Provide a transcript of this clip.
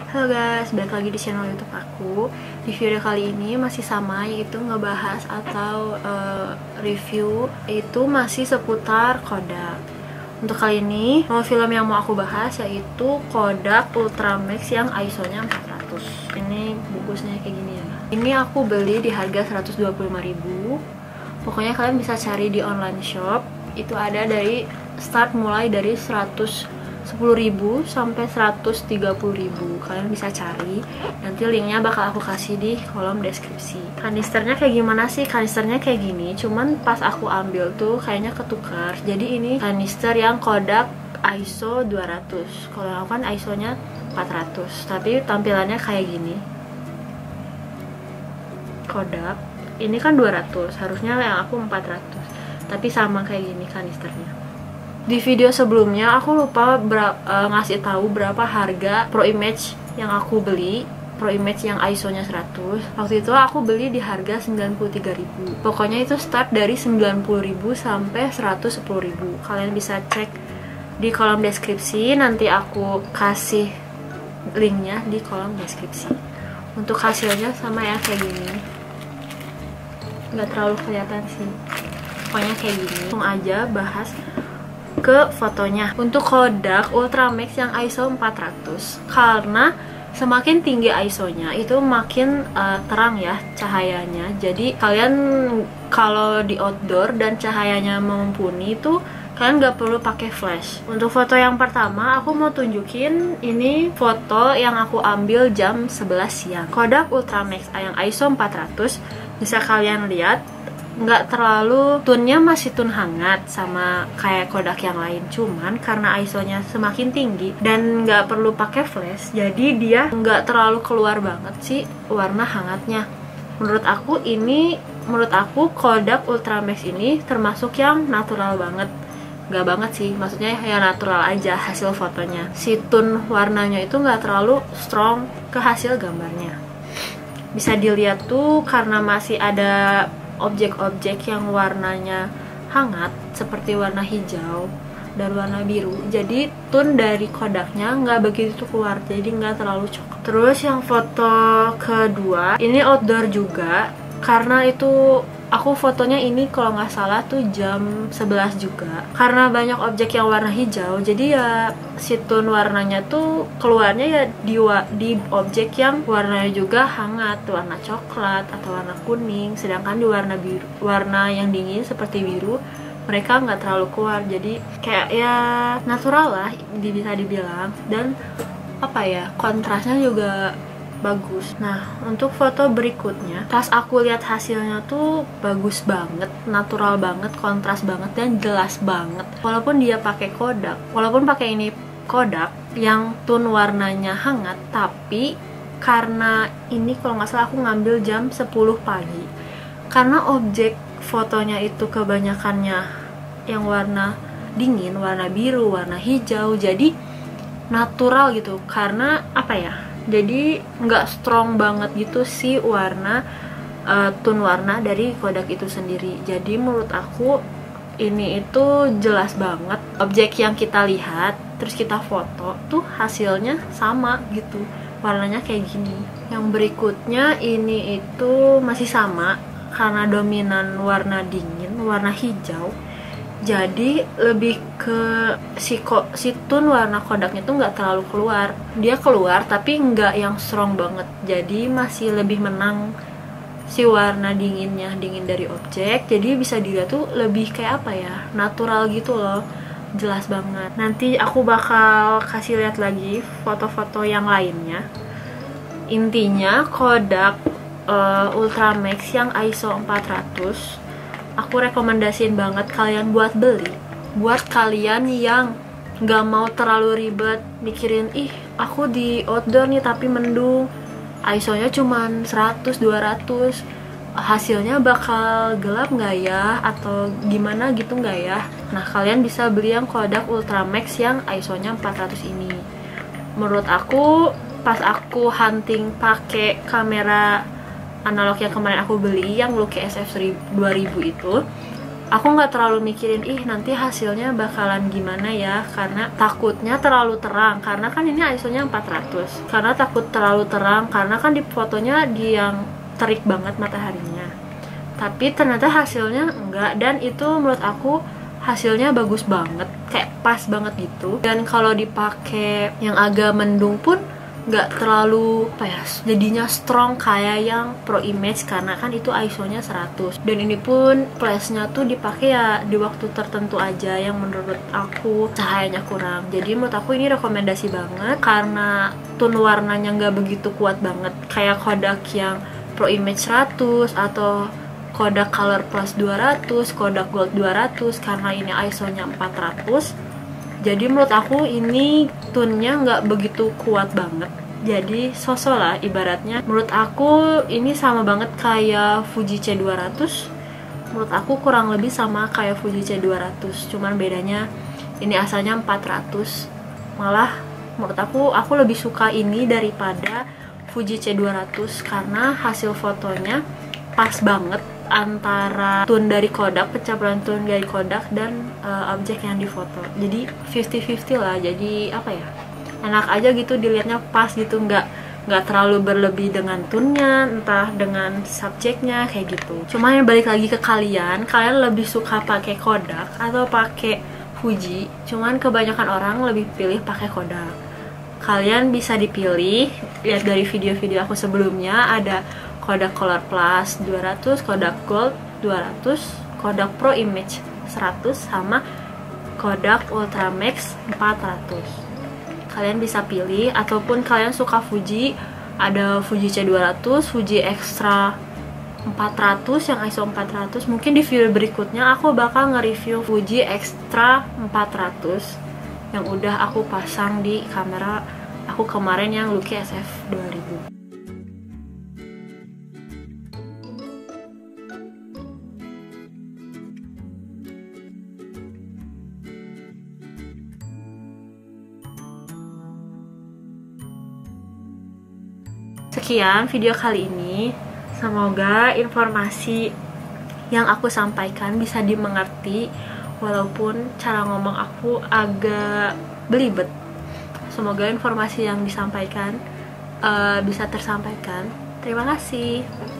Halo guys, balik lagi di channel YouTube aku. Di video kali ini masih sama, yaitu ngebahas atau review itu masih seputar Kodak. Untuk kali ini, film yang mau aku bahas yaitu Kodak Ultramax yang ISO-nya 400. Ini bungkusnya kayak gini ya. Ini aku beli di harga 125.000. Pokoknya kalian bisa cari di online shop. Itu ada dari start mulai dari 110.000 sampai 130.000. Kalian bisa cari, nanti linknya bakal aku kasih di kolom deskripsi. Kanisternya kayak gimana sih? Kanisternya kayak gini, cuman pas aku ambil tuh kayaknya ketukar. Jadi ini kanister yang Kodak ISO 200. Kalau aku kan ISO nya 400, tapi tampilannya kayak gini. Kodak ini kan 200, harusnya yang aku 400, tapi sama kayak gini kanisternya. Di video sebelumnya aku lupa ngasih tahu berapa harga Pro Image yang aku beli. Pro Image yang ISO-nya 100. Waktu itu aku beli di harga 93.000. Pokoknya itu start dari 90.000 sampai 110.000. Kalian bisa cek di kolom deskripsi. Nanti aku kasih linknya di kolom deskripsi. Untuk hasilnya sama ya, kayak gini. Nggak terlalu kelihatan sih. Pokoknya kayak gini. Langsung aja bahas ke fotonya. Untuk Kodak Ultramax yang ISO 400, karena semakin tinggi ISO-nya itu makin terang ya cahayanya. Jadi kalian kalau di outdoor dan cahayanya mumpuni itu kalian nggak perlu pakai flash. Untuk foto yang pertama aku mau tunjukin, ini foto yang aku ambil jam 11 siang. Kodak Ultramax yang ISO 400, bisa kalian lihat nggak terlalu, tunnya masih tun hangat sama kayak Kodak yang lain, cuman karena ISO-nya semakin tinggi dan nggak perlu pakai flash, jadi dia nggak terlalu keluar banget sih warna hangatnya. Menurut aku Kodak Ultramax ini termasuk yang natural banget. Nggak banget sih, maksudnya ya natural aja hasil fotonya. Si tone warnanya itu nggak terlalu strong ke hasil gambarnya. Bisa dilihat tuh karena masih ada objek-objek yang warnanya hangat seperti warna hijau dan warna biru, jadi tone dari Kodaknya nggak begitu keluar, jadi nggak terlalu coklat. Terus yang foto kedua ini outdoor juga, karena itu aku fotonya ini kalau nggak salah tuh jam 11 juga. Karena banyak objek yang warna hijau, jadi ya si tone warnanya tuh keluarnya ya di objek yang warnanya juga hangat, warna coklat atau warna kuning. Sedangkan di warna biru, warna yang dingin seperti biru, mereka nggak terlalu keluar. Jadi kayak ya natural lah bisa dibilang. Dan apa ya, kontrasnya juga bagus. Nah, untuk foto berikutnya, pas aku lihat hasilnya tuh bagus banget, natural banget, kontras banget, dan jelas banget. Walaupun dia pakai Kodak, walaupun pakai ini Kodak yang tone warnanya hangat, tapi karena ini kalau nggak salah aku ngambil jam 10 pagi. Karena objek fotonya itu kebanyakannya yang warna dingin, warna biru, warna hijau, jadi natural gitu. Karena apa ya, jadi nggak strong banget gitu sih warna tone warna dari Kodak itu sendiri. Jadi menurut aku ini itu jelas banget. Objek yang kita lihat terus kita foto tuh hasilnya sama gitu, warnanya kayak gini. Yang berikutnya ini itu masih sama, karena dominan warna dingin, warna hijau. Jadi lebih ke si tone warna Kodaknya tuh nggak terlalu keluar. Dia keluar tapi nggak yang strong banget. Jadi masih lebih menang si warna dinginnya, dingin dari objek. Jadi bisa dilihat tuh lebih kayak apa ya, natural gitu loh. Jelas banget. Nanti aku bakal kasih lihat lagi foto-foto yang lainnya. Intinya Kodak Ultramax yang ISO 400 aku rekomendasiin banget kalian buat beli. Buat kalian yang gak mau terlalu ribet mikirin, ih aku di outdoor nih tapi mendung, ISO-nya cuman 100-200, hasilnya bakal gelap gak ya, atau gimana gitu gak ya. Nah, kalian bisa beli yang Kodak Ultramax yang ISO-nya 400 ini. Menurut aku, pas aku hunting pakai kamera analog yang kemarin aku beli yang Lucky SF 2000 itu, aku nggak terlalu mikirin nanti hasilnya bakalan gimana ya, karena takutnya terlalu terang, karena kan ini ISO-nya 400, karena takut terlalu terang karena kan di fotonya di yang terik banget mataharinya. Tapi ternyata hasilnya enggak, dan itu menurut aku hasilnya bagus banget, kayak pas banget gitu. Dan kalau dipakai yang agak mendung pun nggak terlalu jadinya strong kayak yang Pro Image, karena kan itu ISO-nya 100. Dan ini pun flashnya tuh dipakai ya di waktu tertentu aja yang menurut aku cahayanya kurang. Jadi menurut aku ini rekomendasi banget karena tone warnanya nggak begitu kuat banget kayak Kodak yang Pro Image 100 atau Kodak Color Plus 200, Kodak Gold 200, karena ini ISO-nya 400. Jadi menurut aku ini tone-nya nggak begitu kuat banget. Jadi sosok lah ibaratnya. Menurut aku ini sama banget kayak Fuji C200. Menurut aku kurang lebih sama kayak Fuji C200. Cuman bedanya ini asalnya 400. Malah menurut aku lebih suka ini daripada Fuji C200 karena hasil fotonya pas banget antara tone dari Kodak, pencapaian tone dari Kodak dan objek yang difoto. Jadi 50-50 lah. Jadi enak aja gitu dilihatnya, pas gitu, nggak terlalu berlebih dengan tone-nya, entah dengan subjeknya kayak gitu. Cuma yang balik lagi ke kalian lebih suka pakai Kodak atau pakai Fuji. Cuman kebanyakan orang lebih pilih pakai Kodak. Kalian bisa dipilih, lihat dari video-video aku sebelumnya, ada Kodak Color Plus 200, Kodak Gold 200, Kodak Pro Image 100, sama Kodak Ultramax 400. Kalian bisa pilih, ataupun kalian suka Fuji, ada Fuji C200, Fuji Extra 400 yang ISO 400. Mungkin di video berikutnya aku bakal nge-review Fuji Extra 400 yang udah aku pasang di kamera aku kemarin yang Lucky SF 2000. Sekian video kali ini. Semoga informasi yang aku sampaikan bisa dimengerti, walaupun cara ngomong aku agak belibet. Semoga informasi yang disampaikan bisa tersampaikan. Terima kasih.